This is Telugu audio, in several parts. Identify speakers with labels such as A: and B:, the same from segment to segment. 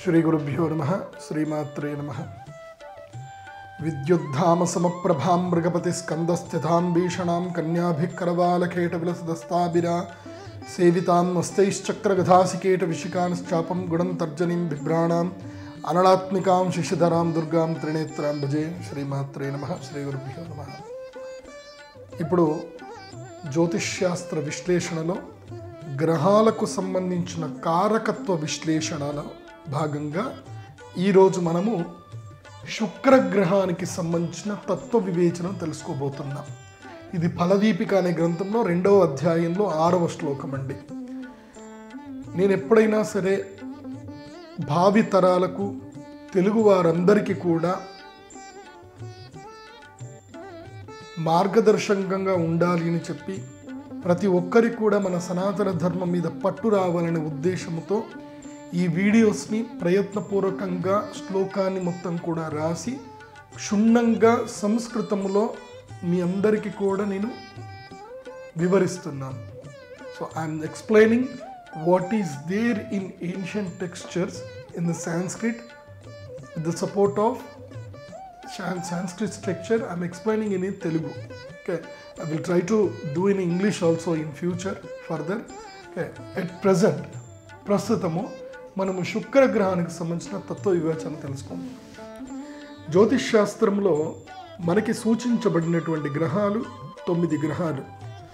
A: శ్రీ గురుభ్యో నమః శ్రీమాత్రే నమః. విద్యుద్ధామ సమప్రభాం మృగపతి స్కందస్థితాం భీషణాం కన్యాభికరవాలకేట విలసదస్తాభిరా సేవితాం నస్తైశ్చక్రగధాసికేట విశికాంశ్చాపం గుణం తర్జనీం బిభ్రాణాం అనలాత్మికాం శిశుధరాం దుర్గాం త్రినేత్రాం భజే. శ్రీమాత్రే నమః శ్రీ గురుభ్యో నమః. ఇప్పుడు జ్యోతిష్శాస్త్ర విశ్లేషణలో గ్రహాలకు సంబంధించిన కారకత్వ విశ్లేషణలో భాగంగా ఈరోజు మనము శుక్రగ్రహానికి సంబంధించిన తత్వ వివేచనం తెలుసుకోబోతున్నాం. ఇది ఫలదీపిక అనే గ్రంథంలో 2వ అధ్యాయంలో 6వ శ్లోకం అండి. నేను ఎప్పుడైనా సరే భావి తరాలకు తెలుగు వారందరికీ కూడా మార్గదర్శకంగా ఉండాలి అని చెప్పి ప్రతి ఒక్కరికి కూడా మన సనాతన ధర్మం మీద పట్టు రావాలనే ఉద్దేశంతో ఈ వీడియోస్ని ప్రయత్నపూర్వకంగా శ్లోకాన్ని మొత్తం కూడా రాసి క్షుణ్ణంగా సంస్కృతంలో మీ అందరికీ కూడా నేను వివరిస్తున్నాను. So I'm explaining what is there in ancient textures in the Sanskrit with the support of Sanskrit structure. I am explaining in Telugu. Okay, I will try to do in English also in future further. Okay, at present ప్రస్తుతము మనము శుక్రగ్రహానికి సంబంధించిన తత్వ వివేచన తెలుసుకుందాం. జ్యోతిష్ శాస్త్రంలో మనకి సూచించబడినటువంటి గ్రహాలు 9 గ్రహాలు.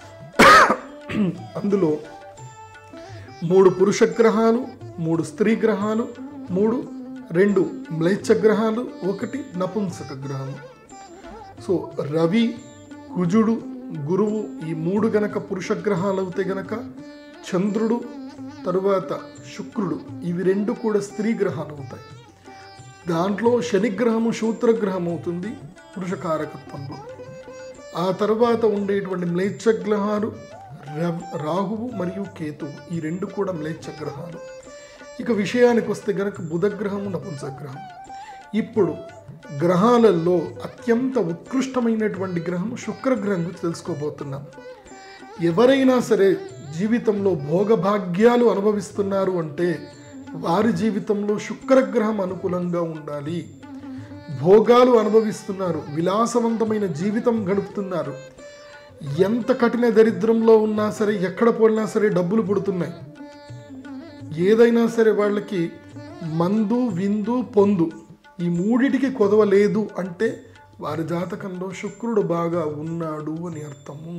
A: అందులో 3 పురుష గ్రహాలు, 3 స్త్రీ గ్రహాలు, 2 మ్లేచ్ఛ గ్రహాలు, 1 నపుంసక గ్రహము. సో రవి, కుజుడు, గురువు ఈ 3 గనక పురుష గ్రహాలు అవుతే గనక చంద్రుడు, తరువాత శుక్రుడు ఇవి 2 కూడా స్త్రీ గ్రహాలు అవుతాయి. దాంట్లో శనిగ్రహము శూద్రగ్రహం అవుతుంది పురుషకారకత్వంలో. ఆ తర్వాత ఉండేటువంటి మ్లేచ్ఛ గ్రహాలు రాహువు మరియు కేతువు ఈ 2 కూడా మ్లేచ్ఛ గ్రహాలు. ఇక విషయానికి వస్తే గనక బుధగ్రహము నపుంసగ్రహం. ఇప్పుడు గ్రహాలలో అత్యంత ఉత్కృష్టమైనటువంటి గ్రహం శుక్రగ్రహం గురించి తెలుసుకోబోతున్నాం. ఎవరైనా సరే జీవితంలో భోగభాగ్యాలు అనుభవిస్తున్నారు అంటే వారి జీవితంలో శుక్రగ్రహం అనుకూలంగా ఉండాలి. భోగాలు అనుభవిస్తున్నారు, విలాసవంతమైన జీవితం గడుపుతున్నారు, ఎంత కఠిన దరిద్రంలో ఉన్నా సరే ఎక్కడ పోయినా సరే డబ్బులు పుడుతున్నాయి, ఏదైనా సరే వాళ్ళకి మందు విందు పొందు ఈ 3టికి కొదవలేదు అంటే వారి జాతకంలో శుక్రుడు బాగా ఉన్నాడు అని అర్థము.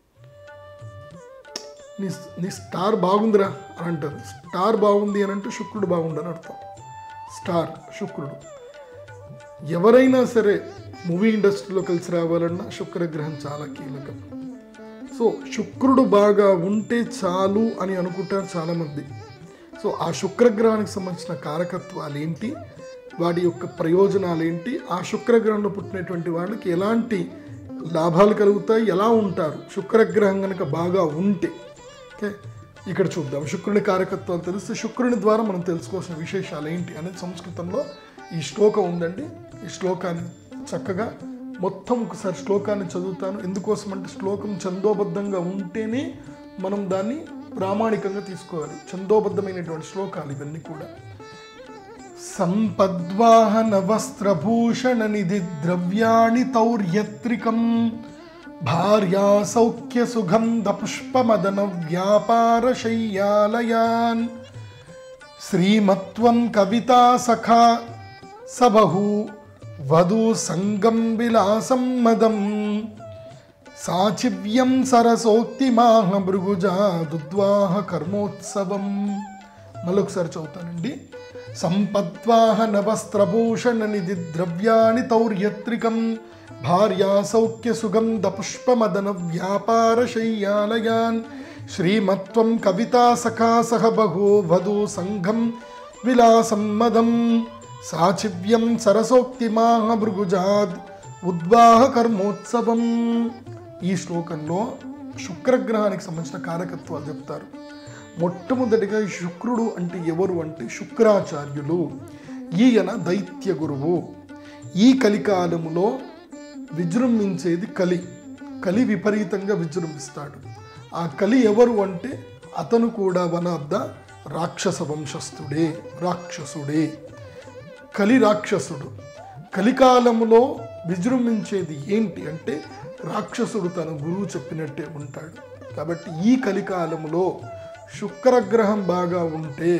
A: నీ స్టార్ బాగుందిరా అని అంటారు. స్టార్ బాగుంది అని అంటే శుక్రుడు బాగుండని అర్థం. స్టార్ శుక్రుడు. ఎవరైనా సరే మూవీ ఇండస్ట్రీలో కలిసి రావాలన్నా శుక్రగ్రహం చాలా కీలకం. సో శుక్రుడు బాగా ఉంటే చాలు అని అనుకుంటారు చాలామంది. సో ఆ శుక్రగ్రహానికి సంబంధించిన కారకత్వాలు ఏంటి, వాటి యొక్క ప్రయోజనాలు ఏంటి, ఆ శుక్రగ్రహంలో పుట్టినటువంటి వాళ్ళకి ఎలాంటి లాభాలు కలుగుతాయి, ఎలా ఉంటారు శుక్రగ్రహం కనుక బాగా ఉంటే. ఓకే, ఇక్కడ చూద్దాం. శుక్రుని కారకత్వాలు తెలిస్తే శుక్రుని ద్వారా మనం తెలుసుకోవాల్సిన విశేషాలు ఏంటి అనేది సంస్కృతంలో ఈ శ్లోకం ఉందండి. ఈ శ్లోకాన్ని చక్కగా మొత్తం ఒకసారి శ్లోకాన్ని చదువుతాను. ఎందుకోసం అంటే శ్లోకం ఛందోబద్ధంగా ఉంటేనే మనం దాన్ని ప్రామాణికంగా తీసుకోవాలి. ఛందోబద్ధమైనటువంటి శ్లోకాలు ఇవన్నీ కూడా. సంపద్వాహన వస్త్రభూషణ నిధి ద్రవ్యాణి తౌర్యత్రికం భార్యా సౌఖ్య సుగంధ పుష్పమదన వ్యాపార శయ్యాలయాన్ శ్రీమత్వం కవితా సఖా సబహు వధూ సంగం విలాసం మదం సాచివ్యం సరసోక్తి మాహ భృగుజాదుద్వాహ కర్మోత్సవం. మళ్ళొకసారి చదువుతానండి. సంపద్వాహన వస్త్రభూషణ నిధి ద్రవ్యాణి తౌర్యత్రికం భార్యా సౌఖ్య సుగంధ పుష్పమదన వ్యాపార శయ్యాలయాన్ శ్రీమత్వం కవితా సఖా సహ బహు వధూ సంఘం విలాసం మదం సాచివ్యం సరసోక్తి మాహ భృగుజాద్ ఉద్వాహ కర్మోత్సవం. ఈ శ్లోకంలో శుక్రగ్రహానికి సంబంధించిన కారకత్వాలు చెప్తారు. మొట్టమొదటిగా శుక్రుడు అంటే ఎవరు అంటే శుక్రాచార్యులు. ఈయన దైత్య గురువు. ఈ కలికాలములో విజృంభించేది కలి విపరీతంగా విజృంభిస్తాడు. ఆ కలి ఎవరు అంటే అతను కూడా వన్ ఆఫ్ ద రాక్షస వంశస్థుడే, రాక్షసుడే, కలి రాక్షసుడు. కలికాలములో విజృంభించేది ఏంటి అంటే రాక్షసుడు తన గురువు చెప్పినట్టే ఉంటాడు. కాబట్టి ఈ కలికాలములో శుక్రగ్రహం బాగా ఉంటే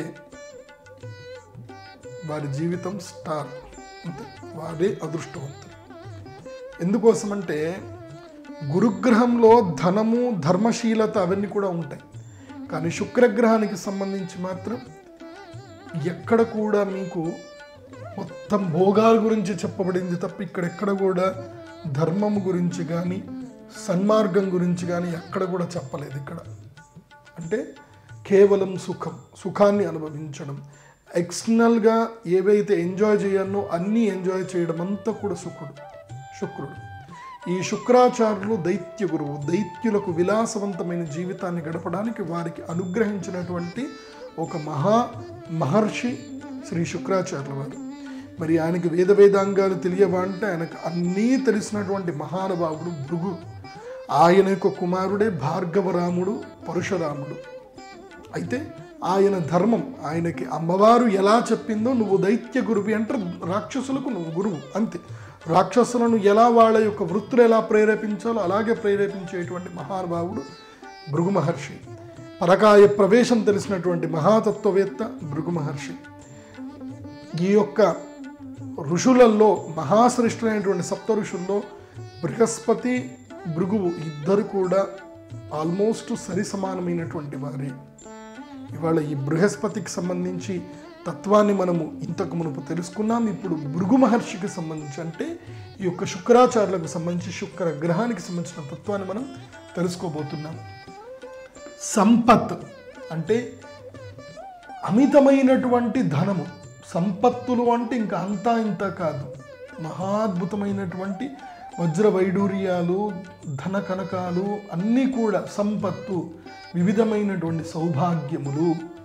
A: వారి జీవితం స్టార్, అంతే, వారే అదృష్టవంతులు. ఎందుకోసమంటే గురుగ్రహంలో ధనము, ధర్మశీలత అవన్నీ కూడా ఉంటాయి. కానీ శుక్రగ్రహానికి సంబంధించి మాత్రం ఎక్కడ కూడా మీకు మొత్తం భోగాల గురించి చెప్పబడింది తప్ప ఇక్కడెక్కడ కూడా ధర్మం గురించి కానీ సన్మార్గం గురించి కానీ ఎక్కడ కూడా చెప్పలేదు. ఇక్కడ అంటే కేవలం సుఖాన్ని అనుభవించడం, ఎక్స్టర్నల్గా ఏవైతే ఎంజాయ్ చేయాలో అన్నీ ఎంజాయ్ చేయడం అంతా కూడా శుక్రుడు. ఈ శుక్రాచార్యులు దైత్య గురువు, దైత్యులకు విలాసవంతమైన జీవితాన్ని గడపడానికి వారికి అనుగ్రహించినటువంటి ఒక మహర్షి శ్రీ శుక్రాచార్యుల వారు. మరి ఆయనకి వేదాంగాలు తెలియవా అంటే ఆయనకు అన్నీ తెలిసినటువంటి మహానుభావుడు భృగు. ఆయన యొక్క కుమారుడే భార్గవరాముడు, పరశురాముడు. అయితే ఆయన ధర్మం, ఆయనకి అమ్మవారు ఎలా చెప్పిందో నువ్వు దైత్య గురువి అంటే రాక్షసులకు నువ్వు గురువు, అంతే. రాక్షసులను ఎలా వాళ్ళ యొక్క వృత్తులు ఎలా ప్రేరేపించాలో అలాగే ప్రేరేపించేటువంటి మహానుభావుడు భృగు మహర్షి. పరకాయ ప్రవేశం తెలిసినటువంటి మహాతత్వవేత్త భృగు మహర్షి. ఈ యొక్క ఋషులలో మహాశ్రేష్ఠులైనటువంటి సప్త ఋషుల్లో బృహస్పతి, భృగువు ఇద్దరు కూడా ఆల్మోస్ట్ సరి సమానమైనటువంటి వారే. ఇవాళ ఈ బృహస్పతికి సంబంధించి తత్వాన్ని మనము ఇంతకు మునుపు తెలుసుకున్నాం. ఇప్పుడు భృగు మహర్షికి సంబంధించి అంటే ఈ యొక్క శుక్రాచార్యులకు సంబంధించి శుక్ర గ్రహానికి సంబంధించిన తత్వాన్ని మనం తెలుసుకోబోతున్నాం. సంపత్ అంటే అమితమైనటువంటి ధనము. సంపత్తులు అంటే ఇంకా అంతా ఇంత కాదు, మహాద్భుతమైనటువంటి వజ్ర వైడూర్యాలు, ధన కనకాలు అన్నీ కూడా సంపత్తు, వివిధమైనటువంటి సౌభాగ్యములు,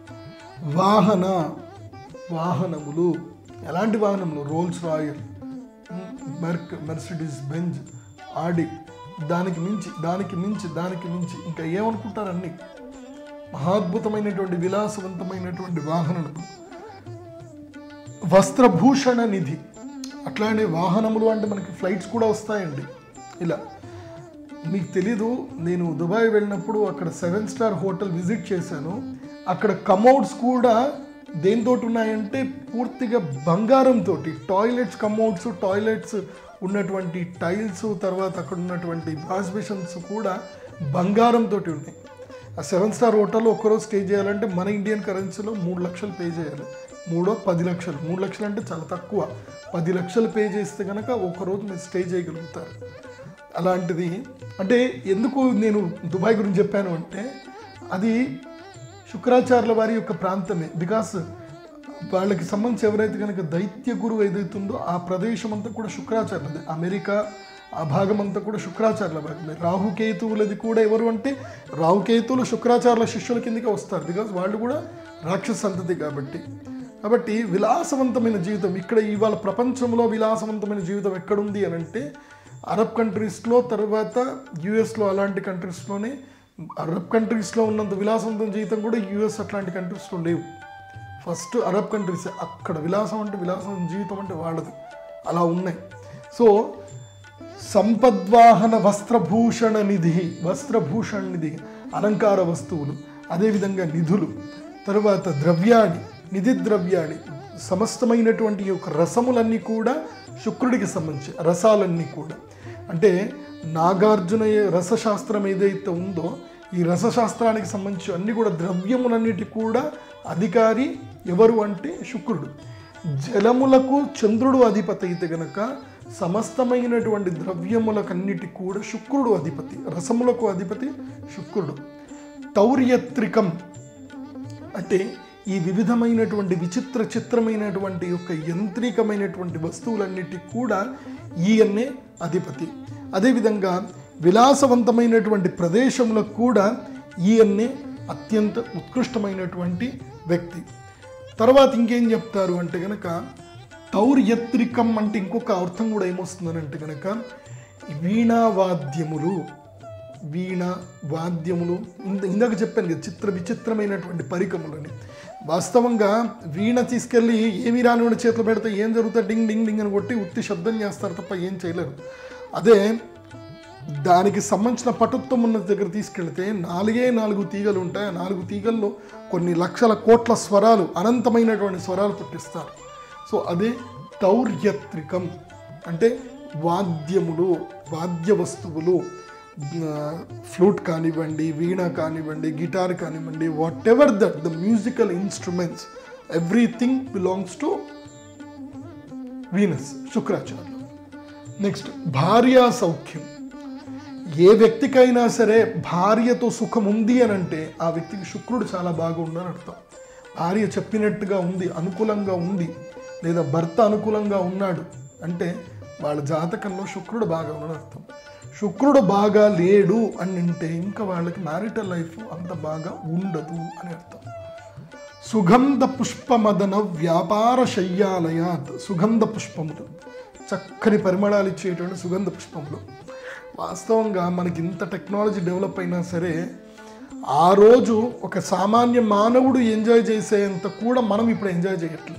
A: వాహనములు. ఎలాంటి వాహనములు? Rolls Royce, Mercedes Benz, Audi, దానికి మించి ఇంకా ఏమనుకుంటారు అన్నీ మహాద్భుతమైనటువంటి విలాసవంతమైనటువంటి వాహనములు. వస్త్రభూషణ నిధి, అట్లానే వాహనములు అంటే మనకి ఫ్లైట్స్ కూడా వస్తాయండి. ఇలా మీకు తెలీదు, నేను దుబాయ్ వెళ్ళినప్పుడు అక్కడ 7 స్టార్ హోటల్ విజిట్ చేశాను. అక్కడ కమోడ్స్ కూడా దేంతో ఉన్నాయంటే పూర్తిగా బంగారంతో. టాయిలెట్స్ ఉన్నటువంటి టైల్స్, తర్వాత అక్కడ ఉన్నటువంటి వాష్ బేషన్స్ కూడా బంగారంతో ఉన్నాయి. ఆ 7 స్టార్ హోటల్లో ఒక్కరోజు స్టే చేయాలంటే మన ఇండియన్ కరెన్సీలో 3 లక్షలు పే చేయాలి. 10 లక్షలు. 3 లక్షలు అంటే చాలా తక్కువ. 10 లక్షలు పే చేస్తే కనుక ఒకరోజు మీరు స్టే చేయగలుగుతారు. అలాంటిది అంటే ఎందుకు నేను దుబాయ్ గురించి చెప్పాను అంటే అది శుక్రాచార్యుల వారి యొక్క ప్రాంతమే. బికాస్ వాళ్ళకి సంబంధించి ఎవరైతే కనుక దైత్య గురువు ఏదైతుందో ఆ ప్రదేశం అంతా కూడా శుక్రాచార్యులది. అమెరికా ఆ భాగం అంతా కూడా శుక్రాచార్యుల భాగమే. రాహుకేతువులది కూడా ఎవరు అంటే రాహుకేతువులు శుక్రాచార్యుల శిష్యుల కిందకే వస్తారు. బికాస్ వాళ్ళు కూడా రాక్షస సంతతి కాబట్టి విలాసవంతమైన జీవితం ఇక్కడ ఇవాళ ప్రపంచంలో విలాసవంతమైన జీవితం ఎక్కడుంది అని అంటే అరబ్ కంట్రీస్లో, తర్వాత యుఎస్లో, అలాంటి కంట్రీస్లోనే. అరబ్ కంట్రీస్లో ఉన్నంత విలాసవంతమైన జీవితం కూడా యుఎస్ అట్లాంటి కంట్రీస్లో లేవు. ఫస్ట్ అరబ్ కంట్రీస్, అక్కడ విలాసవంతమైన జీవితం అంటే వాళ్ళది అలా ఉన్నాయి. సో సంపద్వాహన వస్త్రభూషణ నిధి, అలంకార వస్తువులు, అదేవిధంగా నిధులు, తర్వాత నిధి ద్రవ్యాణి, సమస్తమైనటువంటి యొక్క రసములన్నీ కూడా శుక్రుడికి సంబంధించి. రసాలన్నీ కూడా అంటే నాగార్జున రసశాస్త్రం ఏదైతే ఉందో ఈ రసశాస్త్రానికి సంబంధించి అన్నీ కూడా ద్రవ్యములన్నిటి కూడా అధికారి ఎవరు అంటే శుక్రుడు. జలములకు చంద్రుడు అధిపతి అయితే గనక సమస్తమైనటువంటి ద్రవ్యములకన్నిటి కూడా శుక్రుడు అధిపతి. రసములకు అధిపతి శుక్రుడు. తౌర్యత్రికం అంటే ఈ వివిధమైనటువంటి చిత్రమైనటువంటి యొక్క యంత్రికమైనటువంటి వస్తువులన్నిటి కూడా ఈయన్నే అధిపతి. అదేవిధంగా విలాసవంతమైనటువంటి ప్రదేశములకు కూడా ఈయన్నే అత్యంత ఉత్కృష్టమైనటువంటి వ్యక్తి. తర్వాత ఇంకేం చెప్తారు అంటే కనుక తౌర్యత్రికం అంటే ఇంకొక అర్థం కూడా ఏమొస్తుందని అంటే కనుక వీణావాద్యములు, వీణ వాద్యములు ఇందాక చెప్పాను కదా, చిత్ర విచిత్రమైనటువంటి పరికములని. వాస్తవంగా వీణ తీసుకెళ్ళి ఏమి రానివాడి చేతిలో పెడితే ఏం జరుగుతుంది, డింగ్ డింగ్ డింగ్ అని కొట్టి ఉత్తి శబ్దం చేస్తారు తప్ప ఏం చేయలేరు. అదే దానికి సంబంధించిన పటుత్వం ఉన్న దగ్గర తీసుకెళ్తే 4 తీగలు ఉంటాయి. ఆ 4 తీగల్లో కొన్ని లక్షల కోట్ల స్వరాలు, అనంతమైనటువంటి స్వరాలు పుట్టిస్తారు. సో అదే తౌర్యత్రికం అంటే వాద్యములు, వాద్య వస్తువులు, ఫ్లూట్ కానివ్వండి, వీణ కానివ్వండి, గిటార్ కానివ్వండి, whatever that the musical instruments, everything belongs to Venus, Shukracharya. Next భార్యా సౌఖ్యం. ఏ వ్యక్తికైనా సరే భార్యతో సుఖం ఉంది అని అంటే ఆ వ్యక్తికి శుక్రుడు చాలా బాగుందని అర్థం. భార్య చెప్పినట్టుగా ఉంది, అనుకూలంగా ఉంది, లేదా భర్త అనుకూలంగా ఉన్నాడు అంటే వాళ్ళ జాతకంలో శుక్రుడు బాగా ఉన్నాడని అర్థం. శుక్రుడు బాగా లేడు అని అంటే ఇంకా వాళ్ళకి మ్యారిటల్ లైఫ్ అంత బాగా ఉండదు అని అర్థం. సుగంధ పుష్పమదన వ్యాపార శయ్యాలయాత్. సుగంధ పుష్పములు, చక్కని పరిమళాలు ఇచ్చేటువంటి సుగంధ పుష్పములు. వాస్తవంగా మనకి ఇంత టెక్నాలజీ డెవలప్ అయినా సరే ఆ రోజు ఒక సామాన్య మానవుడు ఎంజాయ్ చేసేంత కూడా మనం ఇప్పుడు ఎంజాయ్ చేయట్లేదు.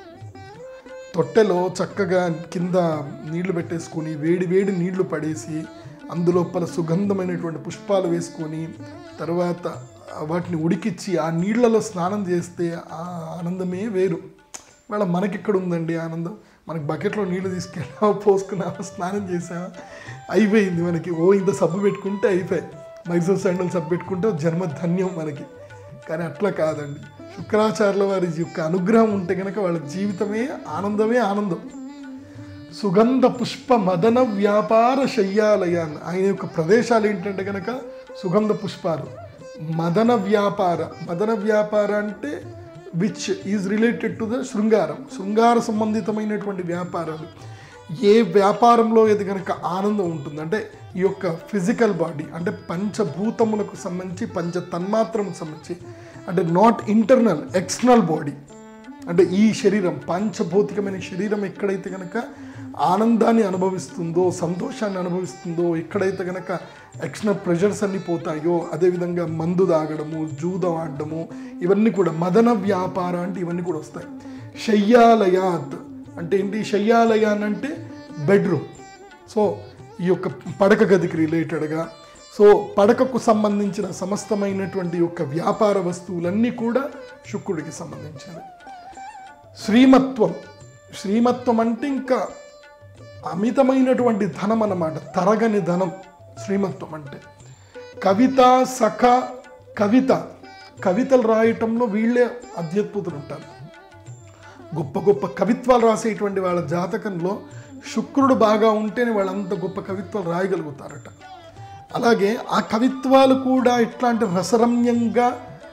A: తొట్టెలో చక్కగా కింద నీళ్లు పెట్టేసుకొని వేడి వేడి నీళ్లు పడేసి అందులోపల సుగంధమైనటువంటి పుష్పాలు వేసుకొని తర్వాత వాటిని ఉడికిచ్చి ఆ నీళ్లలో స్నానం చేస్తే ఆ ఆనందమే వేరు. ఇవాళ మనకెక్కడ ఉందండి ఆనందం? మనకి బకెట్లో నీళ్లు తీసుకెళ్ళా, పోసుకున్నామా, స్నానం చేసామా, అయిపోయింది మనకి. ఇంత సబ్బు పెట్టుకుంటే అయిపోయాయి, మైసూర్ శాండల్ సబ్బు పెట్టుకుంటే జన్మ ధన్యం మనకి. కానీ అట్లా కాదండి. శుక్రాచార్యుల వారి యొక్క అనుగ్రహం ఉంటే కనుక వాళ్ళ జీవితమే ఆనందమే ఆనందం. సుగంధ పుష్ప మదన వ్యాపార శయ్యాలయాన్ని, ఆయన యొక్క ప్రదేశాలు ఏంటంటే కనుక సుగంధ పుష్పాలు, మదన వ్యాపార. మదన వ్యాపార అంటే which is related to the శృంగారం, శృంగార సంబంధితమైనటువంటి వ్యాపారాలు. ఏ వ్యాపారంలో ఏది కనుక ఆనందం ఉంటుందంటే ఈ యొక్క ఫిజికల్ బాడీ అంటే పంచభూతములకు సంబంధించి, పంచ తన్మాత్రములకు సంబంధించి, అంటే నాట్ ఇంటర్నల్, ఎక్స్టర్నల్ బాడీ అంటే ఈ శరీరం, పంచభౌతికమైన శరీరం ఎక్కడైతే కనుక ఆనందాన్ని అనుభవిస్తుందో, సంతోషాన్ని అనుభవిస్తుందో, ఎక్కడైతే కనుక ఎక్స్టర్నల్ ప్రెషర్స్ అన్నీ పోతాయో, అదేవిధంగా మందు తాగడము, జూదం ఆడడము, ఇవన్నీ కూడా మదన వ్యాపార అంటే ఇవన్నీ కూడా వస్తాయి. శయ్యాలయాత్ అంటే ఏంటి? శయ్యాలయాన్ అంటే బెడ్రూమ్. సో ఈ యొక్క పడక గదికి రిలేటెడ్గా, సో పడకకు సంబంధించిన సమస్తమైనటువంటి యొక్క వ్యాపార వస్తువులన్నీ కూడా శుక్రుడికి సంబంధించినవి. శ్రీమత్వం. శ్రీమత్వం అంటే ఇంకా అమితమైనటువంటి ధనం అన్నమాట, తరగని ధనం శ్రీమత్వం అంటే. కవిత, సఖ, కవిత, కవితలు రాయటంలో వీళ్ళే అత్యద్భుతులు ఉంటారు. గొప్ప గొప్ప కవిత్వాలు రాసేటువంటి వాళ్ళ జాతకంలో శుక్రుడు బాగా ఉంటేనే వాళ్ళంత గొప్ప కవిత్వాలు రాయగలుగుతారట. అలాగే ఆ కవిత్వాలు కూడా ఎట్లా అంటే రసరమ్యంగా,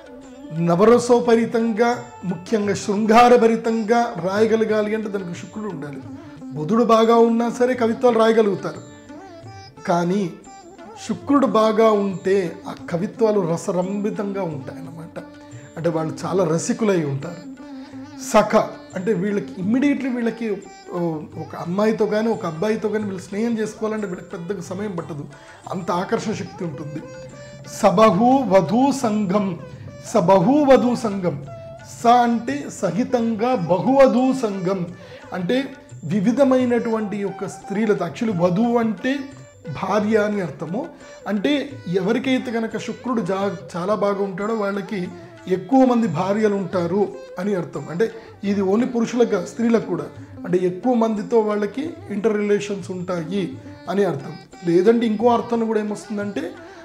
A: నవరసోపరితంగా, ముఖ్యంగా శృంగారభరితంగా రాయగలగాలి అంటే దానికి శుక్రుడు ఉండాలి. బుధుడు బాగా ఉన్నా సరే కవిత్వాలు రాయగలుగుతారు. కానీ శుక్రుడు బాగా ఉంటే ఆ కవిత్వాలు రసరంభితంగా ఉంటాయి అన్నమాట. అంటే వాళ్ళు చాలా రసికులై ఉంటారు. సఖ అంటే వీళ్ళకి ఇమ్మీడియట్లీ వీళ్ళకి ఒక అమ్మాయితో కానీ ఒక అబ్బాయితో కానీ వీళ్ళు స్నేహం చేసుకోవాలంటే వీళ్ళకి పెద్దగా సమయం పట్టదు, అంత ఆకర్షణ శక్తి ఉంటుంది. సబహు వధూ సంఘం. సబహు వధూ సంఘం. స అంటే సహితంగా, బహువధూ సంఘం అంటే వివిధమైనటువంటి యొక్క స్త్రీలతో. యాక్చువల్లీ వధువు అంటే భార్య అని అర్థము. అంటే ఎవరికైతే కనుక శుక్రుడు చాలా బాగా ఉంటాడో వాళ్ళకి ఎక్కువ మంది భార్యలు ఉంటారు అని అర్థం. అంటే ఇది ఓన్లీ పురుషులకు, స్త్రీలకు కూడా. అంటే ఎక్కువ మందితో వాళ్ళకి ఇంటర్ రిలేషన్స్ ఉంటాయి అని అర్థం. లేదంటే ఇంకో అర్థం కూడా ఏమొస్తుందంటే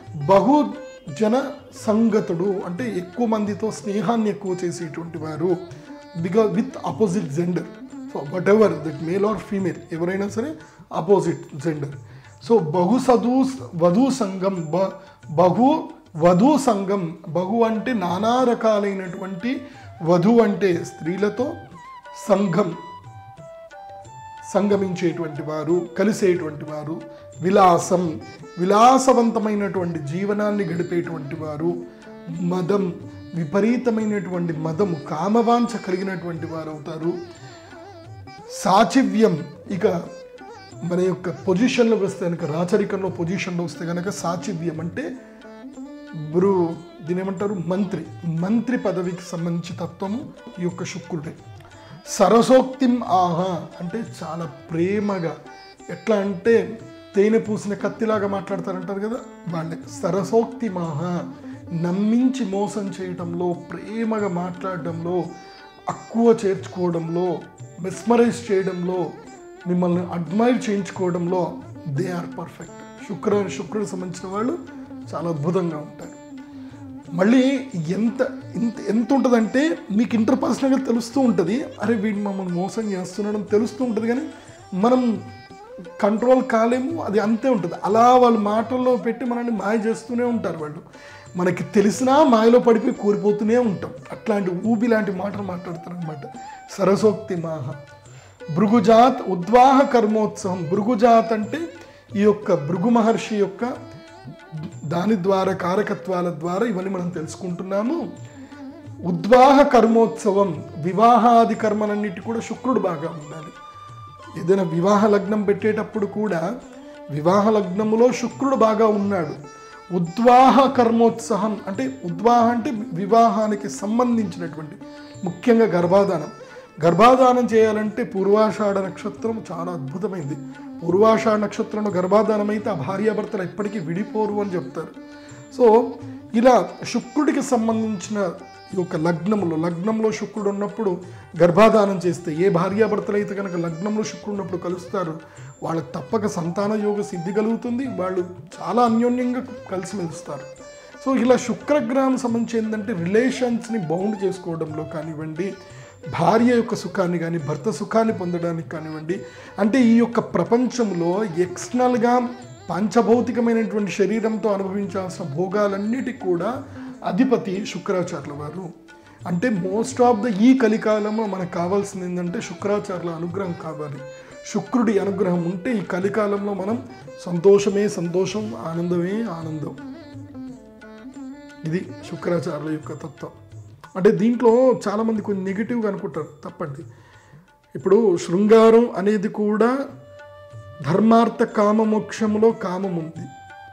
A: బహుజన సంగతుడు అంటే ఎక్కువ మందితో స్నేహాన్ని ఎక్కువ చేసేటువంటి వారు, with opposite gender. So whatever that, male or female, ఎవరైనా సరే అపోజిట్ జెండర్. సో వధూ సంఘం, బహు వధూ సంఘం. బహు అంటే నానా రకాలైనటువంటి, వధు అంటే స్త్రీలతో, సంఘం సంగమించేటువంటి వారు, కలిసేటువంటి వారు. విలాసం విలాసవంతమైనటువంటి జీవనాన్ని గడిపేటువంటి వారు. మదం విపరీతమైనటువంటి మదము, కామవాంఛ కలిగినటువంటి వారు అవుతారు. సాచివ్యం ఇక మన యొక్క పొజిషన్లోకి వస్తే కనుక రాచరికంలో పొజిషన్లో వస్తే కనుక సాచిధ్యం అంటే దీని ఏమంటారు మంత్రి పదవికి సంబంధించి తత్వము ఈ యొక్క శుక్రుడే. సరసోక్తిం ఆహా అంటే చాలా ప్రేమగా, ఎట్లా అంటే తేనె పూసిన కత్తిలాగా మాట్లాడతారంటారు కదా వాళ్ళే. సరసోక్తి మాహా నమ్మించి మోసం చేయడంలో, ప్రేమగా మాట్లాడడంలో, అక్కువ చేర్చుకోవడంలో, మెస్మరైజ్ చేయడంలో, మిమ్మల్ని అడ్మైర్ చేయించుకోవడంలో దే ఆర్ పర్ఫెక్ట్. శుక్రుడికి సంబంధించిన వాళ్ళు చాలా అద్భుతంగా ఉంటారు. మళ్ళీ ఎంత ఉంటుందంటే మీకు ఇంటర్పర్సనల్గా తెలుస్తూ ఉంటుంది, అరే వీడు మమ్మల్ని మోసం చేస్తున్నాడని తెలుస్తూ ఉంటుంది, కానీ మనం కంట్రోల్ కాలేము, అది అంతే ఉంటుంది. అలా వాళ్ళ మాటల్లో పెట్టి మనల్ని మాయ చేస్తూనే ఉంటారు వాళ్ళు. మనకి తెలిసినా మాయలో పడిపోయి కూరిపోతూనే ఉంటాం. అట్లాంటి ఊబి లాంటి మాటలు మాట్లాడతారు అనమాట. సరసోక్తి మాహ. భృగుజాత్ ఉద్వాహ కర్మోత్సవం. భృగుజాత్ అంటే ఈ యొక్క భృగు మహర్షి యొక్క దాని ద్వారా కారకత్వాల ద్వారా ఇవన్నీ మనం తెలుసుకుంటున్నాము. ఉద్వాహ కర్మోత్సవం, వివాహాది కర్మలన్నిటి కూడా శుక్రుడు బాగా ఉండాలి. ఏదైనా వివాహ లగ్నం పెట్టేటప్పుడు కూడా వివాహ లగ్నములో శుక్రుడు బాగా ఉన్నాడు. ఉద్వాహ కర్మోత్సవం అంటే ఉద్వాహ అంటే వివాహానికి సంబంధించినటువంటి, ముఖ్యంగా గర్భాధానం చేయాలంటే పూర్వాషాఢ నక్షత్రం చాలా అద్భుతమైంది. పూర్వాషాఢ నక్షత్రంలో గర్భాధానం అయితే ఆ భార్యాభర్తలు ఎప్పటికీ విడిపోరు అని చెప్తారు. సో ఇలా శుక్రుడికి సంబంధించిన ఈ యొక్క లగ్నంలో శుక్రుడు ఉన్నప్పుడు గర్భాధానం చేస్తే, ఏ భార్యాభర్తలు అయితే కనుక లగ్నంలో శుక్రుడు ఉన్నప్పుడు కలుస్తారు వాళ్ళకి తప్పక సంతాన యోగ సిద్ధి కలుగుతుంది. వాళ్ళు చాలా అన్యోన్యంగా కలిసి మెలుస్తారు. సో ఇలా శుక్రగ్రహం సంబంధించి ఏంటంటే రిలేషన్స్ని బౌండ్ చేసుకోవడంలో కానివ్వండి, భార్య యొక్క సుఖాన్ని కానీ భర్త సుఖాన్ని పొందడానికి కానివ్వండి, అంటే ఈ యొక్క ప్రపంచంలో ఎక్స్టర్నల్గా పంచభౌతికమైనటువంటి శరీరంతో అనుభవించాల్సిన భోగాలన్నిటికీ కూడా అధిపతి శుక్రాచార్యుల వారు. అంటే మోస్ట్ ఆఫ్ ఈ కలికాలంలో మనకు కావాల్సింది ఏంటంటే శుక్రాచార్యుల అనుగ్రహం కావాలి. శుక్రుడి అనుగ్రహం ఉంటే ఈ కలికాలంలో మనం సంతోషమే సంతోషం, ఆనందమే ఆనందం. ఇది శుక్రాచార్యుల యొక్క తత్వం. అంటే దీంట్లో చాలామంది కొన్ని నెగిటివ్గా అనుకుంటారు, తప్పండి. ఇప్పుడు శృంగారం అనేది కూడా ధర్మార్థ కామ మోక్షంలో కామం ఉంది.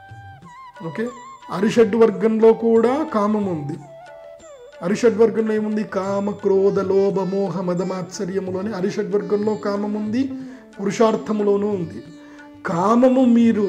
A: ఓకే, అరిషడ్ వర్గంలో కూడా కామం ఉంది. అరిషడ్ వర్గంలో ఏముంది? కామ క్రోధ లోభ మోహ మదమాత్సర్యములోని అరిషడ్ వర్గంలో కామం ఉంది, పురుషార్థములోనూ ఉంది. కామము మీరు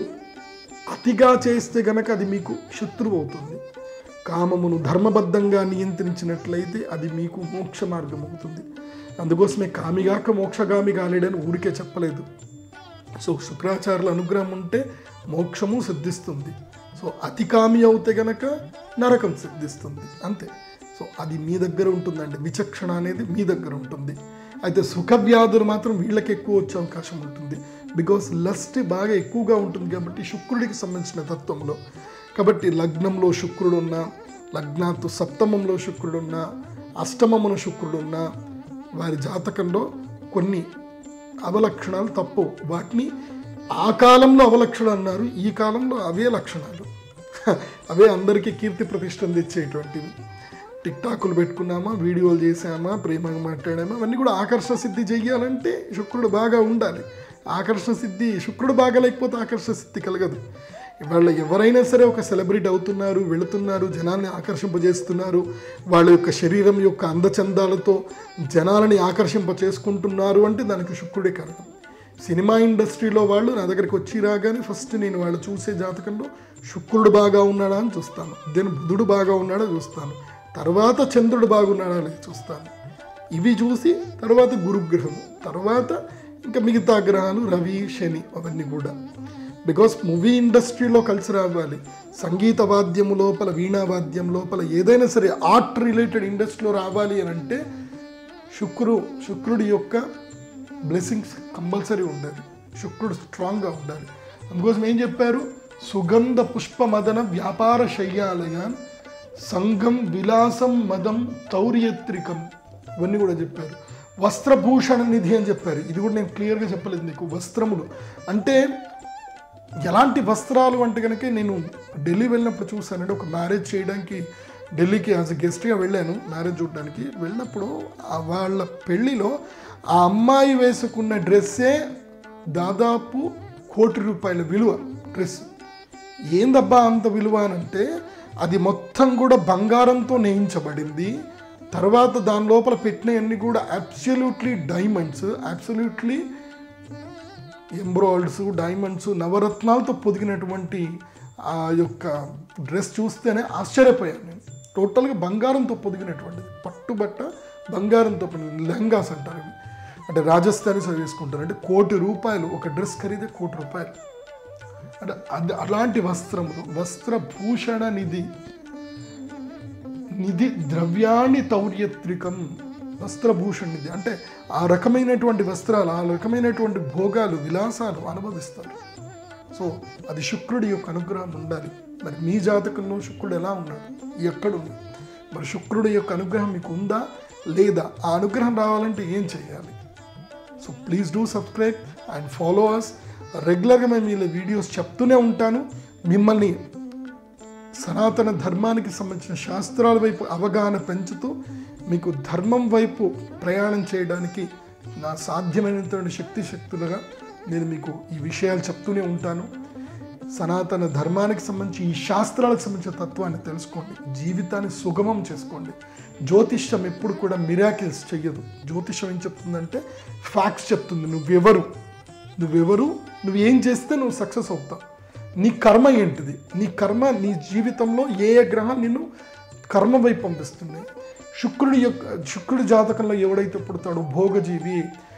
A: అతిగా చేస్తే గనక అది మీకు శత్రువు అవుతుంది. కామమును ధర్మబద్ధంగా నియంత్రించినట్లయితే అది మీకు మోక్ష మార్గం అవుతుంది. అందుకోసమే కామిగాక మోక్షగామి కాలేడని ఊరికే చెప్పలేదు. సో శుక్రాచార్యుల అనుగ్రహం ఉంటే మోక్షము సిద్ధిస్తుంది. సో అతి కామి అవుతే గనక నరకం సిద్ధిస్తుంది, అంతే. సో అది మీ దగ్గర ఉంటుందండి, విచక్షణ అనేది మీ దగ్గర ఉంటుంది. అయితే సుఖ వ్యాధులు మాత్రం వీళ్ళకి ఎక్కువ వచ్చే అవకాశం ఉంటుంది. బికాస్ లస్ట్ బాగా ఎక్కువగా ఉంటుంది కాబట్టి శుక్రుడికి సంబంధించిన తత్వంలో. కాబట్టి లగ్నంలో శుక్రుడున్నా, లగ్నాత్తు సప్తమంలో శుక్రుడున్నా, అష్టమమున శుక్రుడున్నా వారి జాతకంలో కొన్ని అవలక్షణాలు తప్పు. వాటిని ఆ కాలంలో అవలక్షణాలు అన్నారు, ఈ కాలంలో అవే లక్షణాలు, అవే అందరికీ కీర్తి ప్రతిష్టం తెచ్చేటువంటివి. టిక్టాకులు పెట్టుకున్నామా, వీడియోలు చేసామా, ప్రేమగా మాట్లాడామా, అవన్నీ కూడా ఆకర్షణ సిద్ధి చెయ్యాలంటే శుక్రుడు బాగా ఉండాలి. ఆకర్షణ సిద్ధి శుక్రుడు బాగా లేకపోతే ఆకర్షణ సిద్ధి కలగదు. ఇవాళ ఎవరైనా సరే ఒక సెలబ్రిటీ అవుతున్నారు, వెళుతున్నారు, జనాల్ని ఆకర్షింపజేస్తున్నారు, వాళ్ళ యొక్క శరీరం యొక్క అందచందాలతో జనాలని ఆకర్షింప చేసుకుంటున్నారు అంటే దానికి శుక్రుడే కారణం. సినిమా ఇండస్ట్రీలో వాళ్ళు నా దగ్గరికి వచ్చి రాగానే ఫస్ట్ నేను వాళ్ళు చూసే జాతకంలో శుక్రుడు బాగా ఉన్నాడా అని చూస్తాను, దెన్ బుధుడు బాగా ఉన్నాడా చూస్తాను, తర్వాత చంద్రుడు బాగున్నాడా అని చూస్తాను. ఇవి చూసి తర్వాత గురుగ్రహము, తర్వాత ఇంకా మిగతా గ్రహాలు రవి శని అవన్నీ కూడా. బికాస్ మూవీ ఇండస్ట్రీలో కలిసి రావాలి, సంగీత వాద్యము లోపల, వీణా వాద్యం లోపల, ఏదైనా సరే ఆర్ట్ రిలేటెడ్ ఇండస్ట్రీలో రావాలి అని అంటే శుక్రుడి యొక్క బ్లెస్సింగ్స్ కంపల్సరీ ఉండాలి, శుక్రుడు స్ట్రాంగ్గా ఉండాలి. అందుకోసం ఏం చెప్పారు? సుగంధ పుష్ప మదన వ్యాపార శయ్యాలయాన్ సంఘం విలాసం మదం తౌర్యత్రికం, ఇవన్నీ కూడా చెప్పారు. వస్త్రభూషణ నిధి అని చెప్పారు. ఇది కూడా నేను క్లియర్గా చెప్పలేదు మీకు. వస్త్రములు అంటే ఎలాంటి వస్త్రాలు అంటే కనుక నేను ఢిల్లీ వెళ్ళినప్పుడు చూసానండి. ఒక మ్యారేజ్ చేయడానికి ఢిల్లీకి యాజ్ ఎ గెస్ట్గా వెళ్ళాను, మ్యారేజ్ చూడడానికి. వెళ్ళినప్పుడు వాళ్ళ పెళ్ళిలో ఆ అమ్మాయి వేసుకున్న డ్రెస్సే దాదాపు ₹1,00,00,000 విలువ డ్రెస్. ఏందబ్బా అంత విలువ అనంటే అది మొత్తం కూడా బంగారంతో నేయించబడింది. తర్వాత దాని లోపల పెట్టినవన్నీ కూడా absolutely diamonds, absolutely embroidered, diamonds, నవరత్నాలతో పొదిగినటువంటి ఆ యొక్క డ్రెస్ చూస్తేనే ఆశ్చర్యపోయాను నేను. టోటల్గా బంగారంతో పొదిగినటువంటిది, పట్టుబట్ట బంగారంతో పొదిగిన లెహంగాస్ అంటారు ఇవి. అంటే రాజస్థానీ సర్వ్ వేసుకుంటారు. అంటే ₹1,00,00,000 ఒక డ్రెస్ ఖరీదే ₹1,00,00,000. అంటే అది అలాంటి వస్త్రములు, వస్త్రభూషణ నిధి ద్రవ్యాన్ని తౌర్యత్రికం, వస్త్రభూషణ నిధి అంటే ఆ రకమైనటువంటి వస్త్రాలు, ఆ రకమైనటువంటి భోగాలు, విలాసాలు అనుభవిస్తారు. సో అది శుక్రుడి యొక్క అనుగ్రహం ఉండాలి. మరి మీ జాతకంలో శుక్రుడు ఎలా ఉన్నాడు, ఎక్కడుంది, మరి శుక్రుడి యొక్క అనుగ్రహం మీకు ఉందా లేదా? ఆ అనుగ్రహం రావాలంటే ఏం చేయాలి? So please do subscribe and follow us. రెగ్యులర్గా మేము ఇలా వీడియోస్ చెప్తూనే ఉంటాను. మిమ్మల్ని సనాతన ధర్మానికి సంబంధించిన శాస్త్రాల వైపు అవగాహన పెంచుతూ మీకు ధర్మం వైపు ప్రయాణం చేయడానికి నా సాధ్యమైనంత శక్తులుగా నేను మీకు ఈ విషయాలు చెప్తూనే ఉంటాను. సనాతన ధర్మానికి సంబంధించి ఈ శాస్త్రాలకు సంబంధించిన తత్వాన్ని తెలుసుకోండి, జీవితాన్ని సుగమం చేసుకోండి. జ్యోతిష్యం ఎప్పుడు కూడా మిరాకిల్స్ చెయ్యదు. జ్యోతిష్యం ఏం చెప్తుందంటే ఫ్యాక్ట్స్ చెప్తుంది. నువ్వెవరు, నువ్వు ఏం చేస్తే నువ్వు సక్సెస్ అవుతావు, నీ కర్మ ఏంటిది, నీ కర్మ, నీ జీవితంలో ఏ గ్రహం నిన్ను కర్మ వైపు పంపిస్తున్నాయి. శుక్రుడి జాతకంలో ఎవడైతే పుడతాడో భోగజీవి,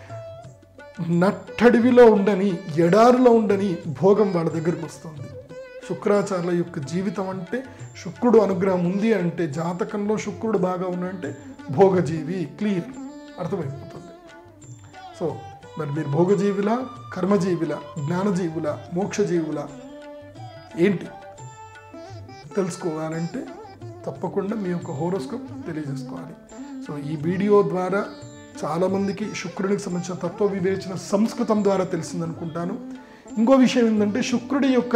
A: నట్టడివిలో ఉండని, ఎడారిలో ఉండని భోగం వాళ్ళ దగ్గరికి వస్తుంది. శుక్రాచార్యుల యొక్క జీవితం అంటే శుక్రుడు అనుగ్రహం ఉంది అంటే, జాతకంలో శుక్రుడు బాగా ఉన్నంటే భోగజీవి, క్లియర్ అర్థమైపోతుంది. సో మరి మీరు భోగజీవుల, కర్మజీవుల, జ్ఞానజీవుల, మోక్షజీవుల ఏంటి తెలుసుకోవాలంటే తప్పకుండా మీ యొక్క హోరోస్కోప్ తెలియజేసుకోవాలి. సో ఈ వీడియో ద్వారా చాలామందికి శుక్రుడికి సంబంధించిన తత్వ వివేచన సంస్కృతం ద్వారా తెలిసిందనుకుంటాను. ఇంకో విషయం ఏంటంటే శుక్రుడి యొక్క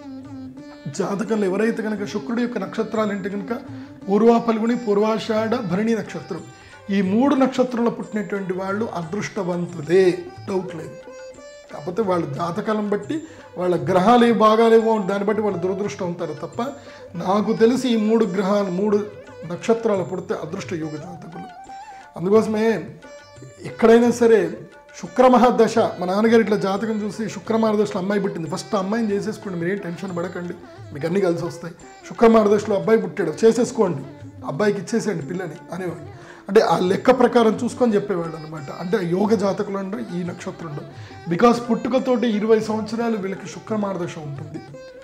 A: జాతకంలో ఎవరైతే కనుక శుక్రుడి యొక్క నక్షత్రాలు అంటే కనుక పూర్వ ఫల్గుని, పూర్వాషాఢ, భరణి నక్షత్రం, ఈ 3 నక్షత్రంలో పుట్టినటువంటి వాళ్ళు అదృష్టవంతులే, డౌట్ లేదు. కాకపోతే వాళ్ళ జాతకాలను బట్టి వాళ్ళ గ్రహాలు ఏ బాగాలేవో దాన్ని బట్టి వాళ్ళు దురదృష్టం ఉంటారు తప్ప, నాకు తెలిసి ఈ 3 నక్షత్రాలు పుడితే అదృష్ట యోగ జాతకులు. అందుకోసమే ఎక్కడైనా సరే శుక్రమహాదశ, మా నాన్నగారు ఇట్లా జాతకం చూసి శుక్రమహాదశలో అమ్మాయి పుట్టింది, ఫస్ట్ అమ్మాయిని చేసేసుకోండి, మీరేం టెన్షన్ పడకండి, మీకు అన్నీ కలిసి వస్తాయి. శుక్రమహాదశలో అబ్బాయి పుట్టాడు, చేసేసుకోండి, అబ్బాయికి ఇచ్చేసేయండి పిల్లని అనేవాడు. అంటే ఆ లెక్క ప్రకారం చూసుకొని చెప్పేవాడు అనమాట. అంటే యోగ జాతకులు అంటే ఈ నక్షత్రంలో, బికాస్ పుట్టుకతోటి 20 సంవత్సరాలు వీళ్ళకి శుక్రమహాదశ ఉంటుంది.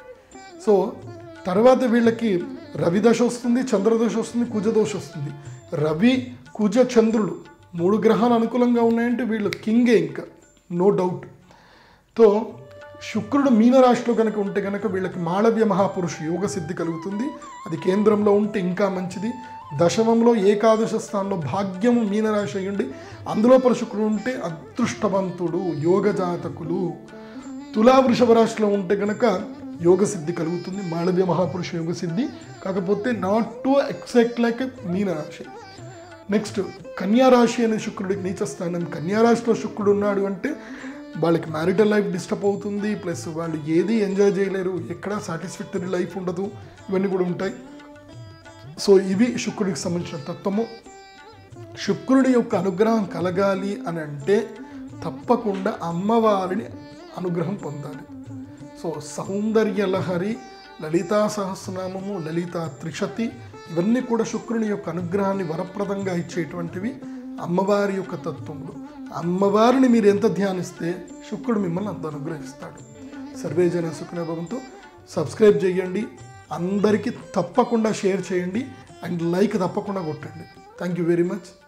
A: సో తర్వాత వీళ్ళకి రవి దశ వస్తుంది, చంద్రదశ వస్తుంది, కుజదోష వస్తుంది. రవి, కుజ, చంద్రుడు 3 గ్రహాలు అనుకూలంగా ఉన్నాయంటే వీళ్ళు కింగే, ఇంకా నో డౌట్. తో శుక్రుడు మీనరాశిలో కనుక ఉంటే కనుక వీళ్ళకి మాళవ్య మహాపురుష యోగ సిద్ధి కలుగుతుంది. అది కేంద్రంలో ఉంటే ఇంకా మంచిది. దశమంలో ఏకాదశ స్థానంలో భాగ్యము మీనరాశి అయ్యండి, అందులో శుక్రుడు ఉంటే అదృష్టవంతుడు, యోగ జాతకులు. తులా వృషభ రాశిలో ఉంటే కనుక యోగ సిద్ధి కలుగుతుంది, మాళవ్య మహాపురుష యోగ సిద్ధి, కాకపోతే నాట్ టు ఎక్సాక్ట్ లైక్ మీనరాశి. నెక్స్ట్ కన్యారాశి అనే శుక్రుడికి నీచ స్థానం. కన్యారాశిలో శుక్రుడు ఉన్నాడు అంటే వాళ్ళకి మ్యారిటల్ లైఫ్ డిస్టర్బ్ అవుతుంది, ప్లస్ వాళ్ళు ఏది ఎంజాయ్ చేయలేరు, ఎక్కడ సాటిస్ఫాక్టరీ లైఫ్ ఉండదు, ఇవన్నీ కూడా ఉంటాయి. సో ఇవి శుక్రుడికి సంబంధించిన తత్వము. శుక్రుడి యొక్క అనుగ్రహం కలగాలి అని అంటే తప్పకుండా అమ్మవారిని అనుగ్రహం పొందాలి. సో సౌందర్య లహరి, లలితా సహస్రనామము, లలితా త్రిశతి, ఇవన్నీ కూడా శుక్రుని యొక్క అనుగ్రహాన్ని వరప్రదంగా ఇచ్చేటువంటివి అమ్మవారి యొక్క తత్వములు. అమ్మవారిని మీరు ఎంత ధ్యానిస్తే శుక్రుడు మిమ్మల్ని అంత అనుగ్రహిస్తాడు. సర్వే జన సుఖినో భవంతు. సబ్స్క్రైబ్ చేయండి, అందరికీ తప్పకుండా షేర్ చేయండి, అండ్ లైక్ తప్పకుండా కొట్టండి. Thank you very much.